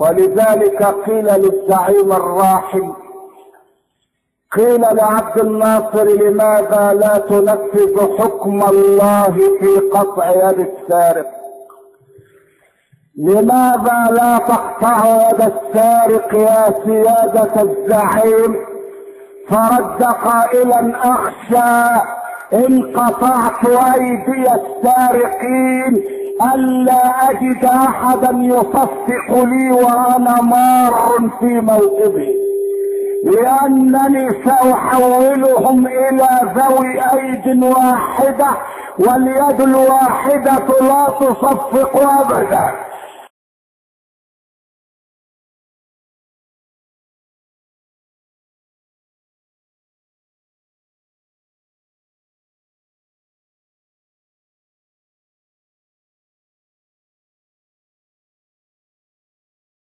ولذلك قيل للزعيم الراحل، قيل لعبد الناصر لماذا لا تنفذ حكم الله في قطع يد السارق؟ لماذا لا تقطع يد السارق يا سيادة الزعيم؟ فرد قائلا اخشى ان قطعت ايدي السارقين الا اجد احدا يصفق لي وانا مار في موقفي، لانني ساحولهم الى ذوي ايد واحدة، واليد الواحدة لا تصفق ابدا.